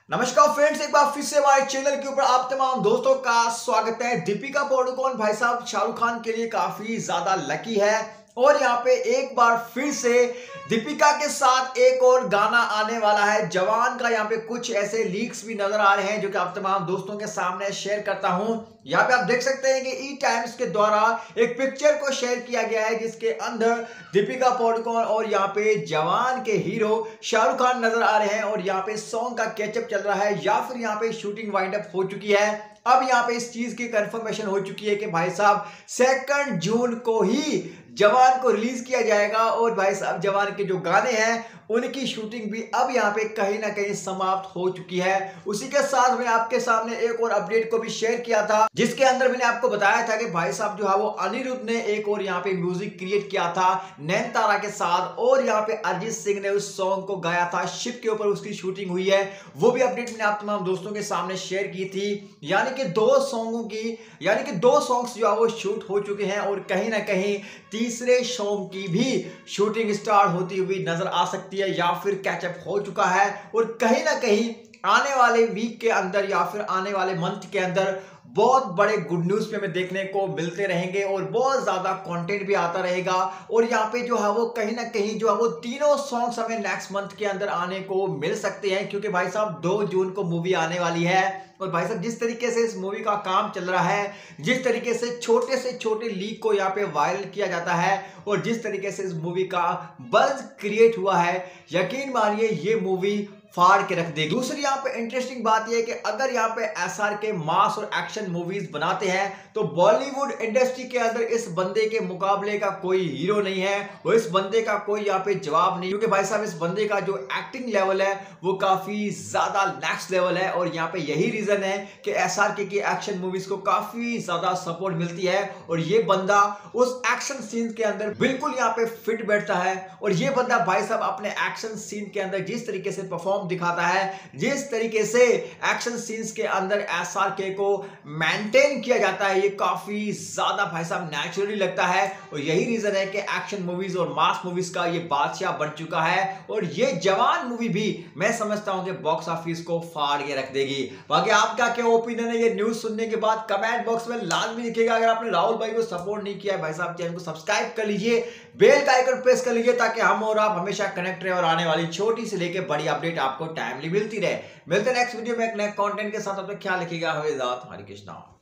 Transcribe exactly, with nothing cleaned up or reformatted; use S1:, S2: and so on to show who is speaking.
S1: नमस्कार फ्रेंड्स, एक बार फिर से हमारे चैनल के ऊपर आप तमाम दोस्तों का स्वागत है। दीपिका पादुकोण भाई साहब शाहरुख खान के लिए काफी ज्यादा लकी है और यहाँ पे एक बार फिर से दीपिका के साथ एक और गाना आने वाला है जवान का। यहाँ पे कुछ ऐसे लीक्स भी नजर आ रहे हैं जो कि आप तमाम दोस्तों के सामने शेयर करता हूं। यहाँ पे आप देख सकते हैं कि ई टाइम्स के द्वारा एक पिक्चर को शेयर किया गया है जिसके अंदर दीपिका पादुकोण और यहाँ पे जवान के हीरो शाहरुख खान नजर आ रहे हैं और यहाँ पे सॉन्ग का कैचअप चल रहा है या फिर यहाँ पे शूटिंग वाइंड अप हो चुकी है। अब यहाँ पे इस चीज की कंफर्मेशन हो चुकी है कि भाई साहब सेकंड जून को ही जवान को रिलीज किया जाएगा और भाई साहब जवान के जो गाने हैं उनकी शूटिंग भी अब यहाँ पे कहीं ना कहीं समाप्त हो चुकी है। उसी के साथ मैंने आपके सामने एक और अपडेट को भी शेयर किया था जिसके अंदर मैंने आपको बताया था कि भाई साहब जो है वो अनिरुद्ध ने एक और यहाँ पे म्यूजिक क्रिएट किया था नैनतारा के साथ और यहाँ पे अरिजीत सिंह ने उस सॉन्ग को गाया था। शिप के ऊपर उसकी शूटिंग हुई है, वो भी अपडेट मैंने आप तमाम दोस्तों के सामने शेयर की थी। यानी कि दो सॉन्गों की यानी कि दो सॉन्ग्स जो है वो शूट हो चुके हैं और कहीं ना कहीं तीसरे सॉन्ग की भी शूटिंग स्टार्ट होती हुई नजर आ सकती है या फिर कैचअप हो चुका है और कहीं ना कहीं आने वाले वीक के अंदर या फिर आने वाले मंथ के अंदर बहुत बड़े गुड न्यूज पे हमें देखने को मिलते रहेंगे और बहुत ज्यादा कंटेंट भी आता रहेगा। और यहाँ पे जो है वो कहीं ना कहीं जो है वो तीनों सॉन्ग्स हमें नेक्स्ट मंथ के अंदर आने को मिल सकते हैं क्योंकि भाई साहब दो जून को मूवी आने वाली है। और भाई साहब जिस तरीके से इस मूवी का काम चल रहा है, जिस तरीके से छोटे से छोटे लीक को यहाँ पे वायरल किया जाता है और जिस तरीके से इस मूवी का बज़ क्रिएट हुआ है, यकीन मानिए ये मूवी फाड़ के रख देगी। दूसरी यहाँ पे इंटरेस्टिंग बात यह है कि अगर यहाँ पे एसआर के मास और एक्शन मूवीज बनाते हैं तो बॉलीवुड इंडस्ट्री के अंदर इस बंदे के मुकाबले का कोई हीरो नहीं है और इस बंदे का कोई यहाँ पे जवाब नहीं, क्योंकि भाई साहब इस बंदे का जो एक्टिंग लेवल है वो काफी ज्यादा नेक्स्ट लेवल है। और यहाँ पे यही रीजन है कि एसआर के की एक्शन मूवीज को काफी ज्यादा सपोर्ट मिलती है और ये बंदा उस एक्शन सीन के अंदर बिल्कुल यहाँ पे फिट बैठता है। और ये बंदा भाई साहब अपने एक्शन सीन के अंदर जिस तरीके से परफॉर्म दिखाता है, जिस तरीके से एक्शन सीन्स के अंदर एसआरके को मेंटेन किया जाता है, ये काफी ज्यादा भाई साहब नेचुरली लगता है। और यही रीजन है कि एक्शन मूवीज और मास मूवीज का ये बादशाह बन चुका है और ये जवान मूवी भी मैं समझता हूं कि बॉक्स ऑफिस को फाड़ के रख देगी। बाकी आपका क्या ओपिनियन है ये न्यूज सुनने के बाद कमेंट बॉक्स में लाजमी लिखिएगा। अगर आपने राहुल भाई को सपोर्ट नहीं किया है भाई साहब चैनल को सब्सक्राइब कर लीजिए, बेल का आइकन प्रेस कर लीजिए ताकि हम और आप हमेशा कनेक्ट रहे और आने वाली छोटी से लेकर बड़ी अपडेट आपको टाइमली मिलती रहे। मिलते हैं नेक्स्ट वीडियो में एक नए कंटेंट के साथ। अपना ख्याल रखिएगा। हमें हरे कृष्णा।